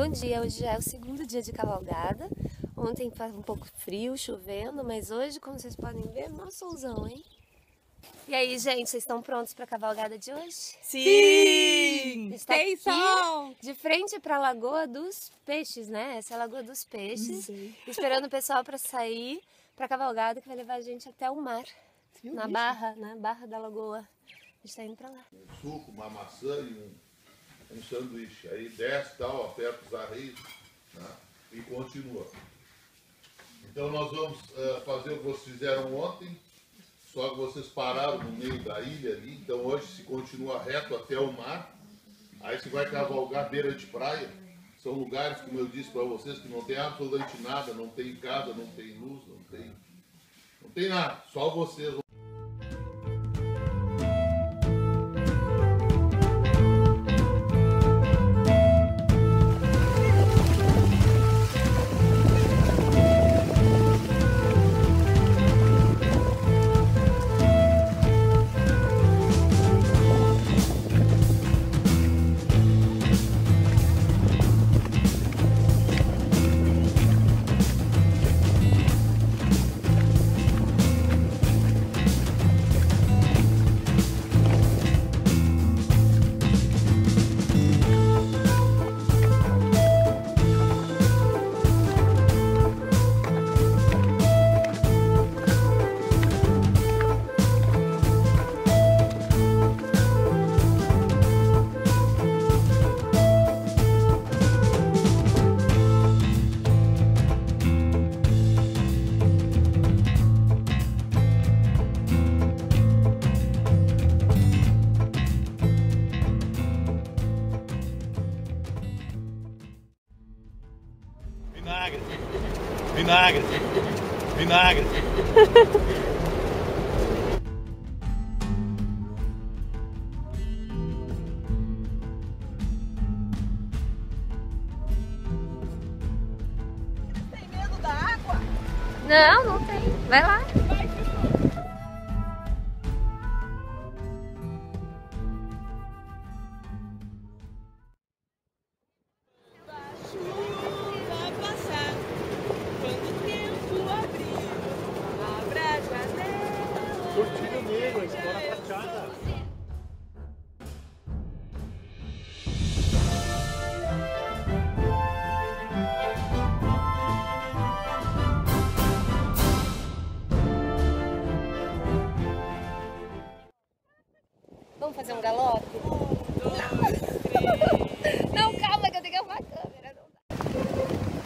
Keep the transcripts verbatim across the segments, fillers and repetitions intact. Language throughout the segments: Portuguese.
Bom dia, hoje já é o segundo dia de cavalgada. Ontem faz um pouco frio, chovendo, mas hoje, como vocês podem ver, mó solzão, hein? E aí, gente, vocês estão prontos para a cavalgada de hoje? Sim! Está Tem aqui sol! de frente para a Lagoa dos Peixes, né? Essa é a Lagoa dos Peixes. Sim. Esperando o pessoal para sair para a cavalgada que vai levar a gente até o mar, Viu, na bicho? Barra, na Barra da Lagoa. A gente tá indo para lá. Um suco, uma maçã e um, um sanduíche. Aí desce, tal, aperta os arreios, né? E continua. Então nós vamos uh, fazer o que vocês fizeram ontem, só que vocês pararam no meio da ilha ali. Então hoje se continua reto até o mar. Aí você vai cavalgar beira de praia. São lugares, como eu disse para vocês, que não tem absolutamente nada, não tem casa, não tem luz, não tem, não tem nada. Só vocês. Vinagre, vinagre, vinagre. Tem medo da água? Não, não tem. Vai lá. Curtindo mesmo, explora a fachada. Vamos fazer um galope? Um, dois, três. Não, calma que eu tenho que arrumar a câmera. Não dá.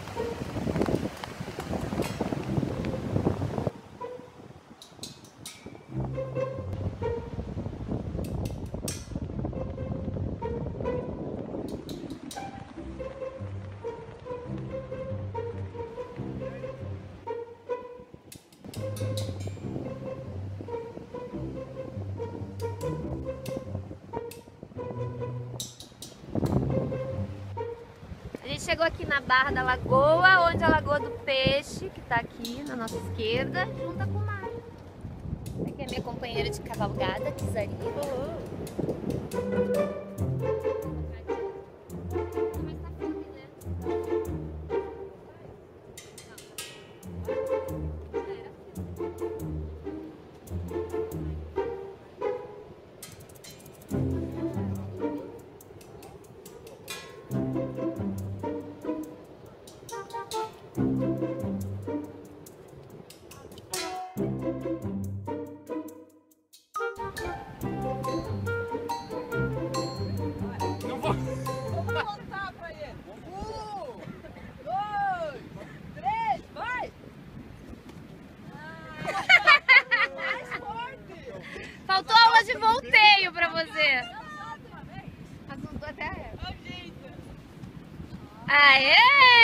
A gente chegou aqui na Barra da Lagoa, onde a Lagoa do Peixe, que tá aqui na nossa esquerda, junta com o mar. Aqui é minha companheira de cavalgada, Kizarina. Não vou. Vamos voltar pra ele. Um, dois, três, vai! Ah, mais forte! Faltou aula de volteio pra você. Assustou até ela. Olha o jeito. Aê!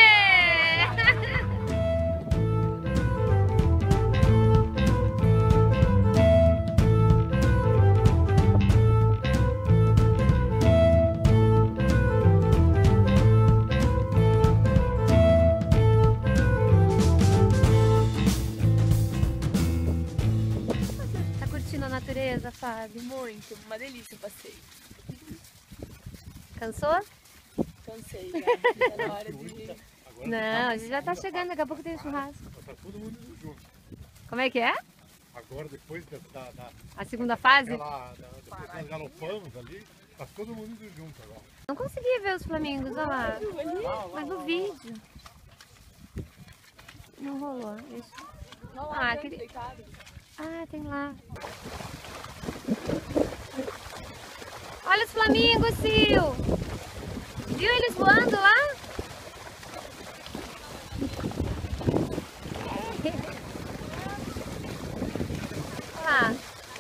Tá curtindo a natureza, Fábio? Muito, uma delícia o passeio. Cansou? cansei já. Tá na hora de... Não, a gente já tá chegando, daqui a pouco tem churrasco. Tá todo mundo indo junto. Como é que é? Agora, depois da, da, da, A segunda fase? daquela, da, depois que nós galopamos ali, tá todo mundo indo junto agora. Não consegui ver os flamingos, olha lá. Mas no vídeo. Não rolou. Isso. Não, Ah, ah, aquele- deitado. Ah, tem lá. Olha os flamingos, Sil! Viu eles voando lá? Olha lá.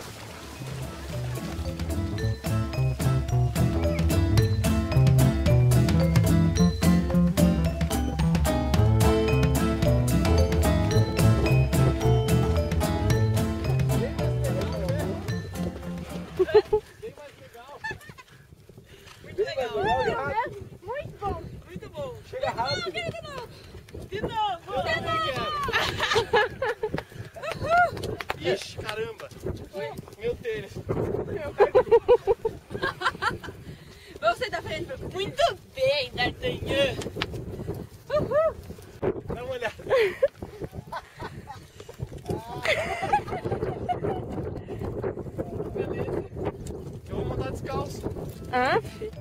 Muito legal. Muito bom. Muito bom. Chega rápido. De novo. De novo. De novo. Ixi, caramba! Meu tênis! Vamos sair da frente. Muito bem, D'Artagnan. Uhul. Dá uma olhada! Beleza! Eu vou montar descalço! Ah?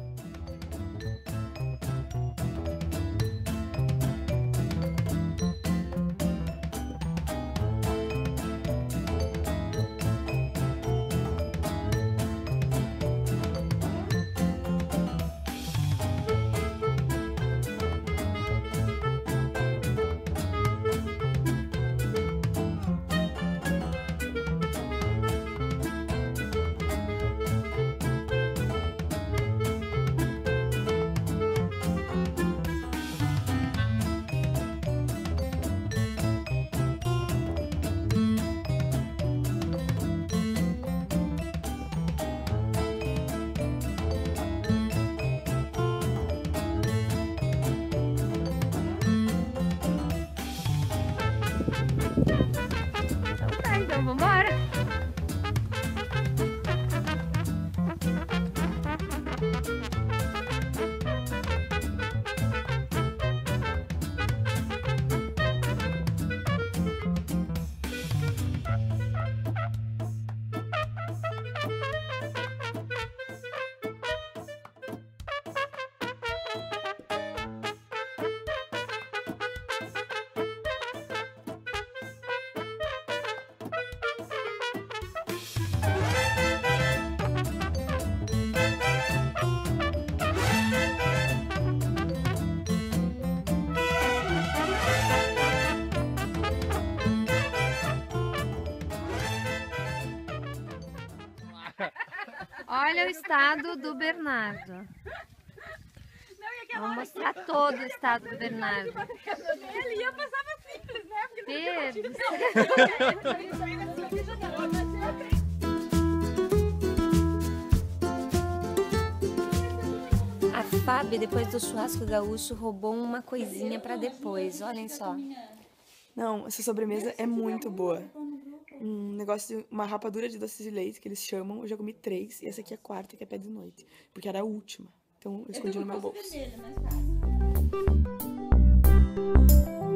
Então tá, então vambora. Olha o estado do Bernardo. Vou mostrar todo o estado do Bernardo. Ele ia passar simples, né? Pedro. A Fábio, depois do churrasco gaúcho, roubou uma coisinha pra depois. Olhem só. Não, essa sobremesa é muito boa. Um negócio, de, uma rapadura de doce de leite, que eles chamam. Eu já comi três, e essa aqui é a quarta, que é pé de noite. Porque era a última. Então eu escondi no meu bolso. Vermelho, mais fácil.